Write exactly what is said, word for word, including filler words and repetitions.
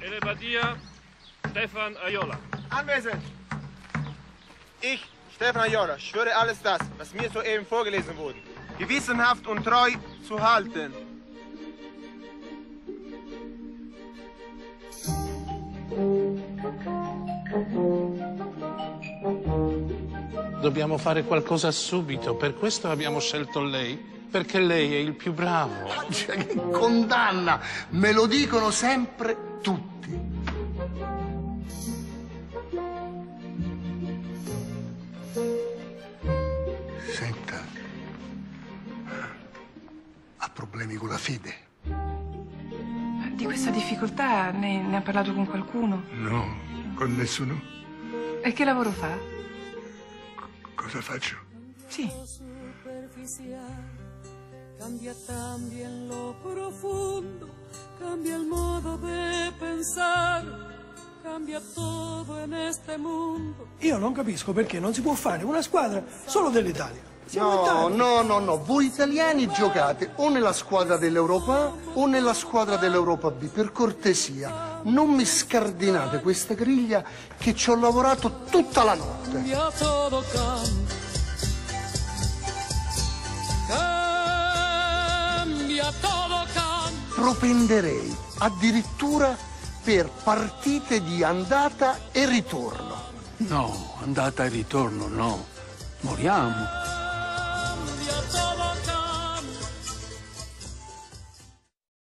Elebadia, Stefan Aiola. Anwesend. Ich, Stefan Aiola, schwöre alles das, was mir soeben vorgelesen wurde, gewissenhaft und treu zu halten. Dobbiamo fare qualcosa subito, per questo abbiamo scelto lei, perché lei è il più bravo. Cioè, che condanna! Me lo dicono sempre tutti. Senta, ha problemi con la fede? Di questa difficoltà ne, ne ha parlato con qualcuno? No, con nessuno. E che lavoro fa? Cosa faccio? Sì. Cambia también lo profundo, cambia el modo de pensar, cambia todo en este mundo. Io non capisco perché non si può fare una squadra solo dell'Italia. No, no, no, no, voi italiani giocate o nella squadra dell'Europa A o nella squadra dell'Europa B, per cortesia. Non mi scardinate questa griglia che ci ho lavorato tutta la notte. Cambia todo, cambia. Cambia todo, cambia. Propenderei addirittura per partite di andata e ritorno. No, andata e ritorno no. Moriamo.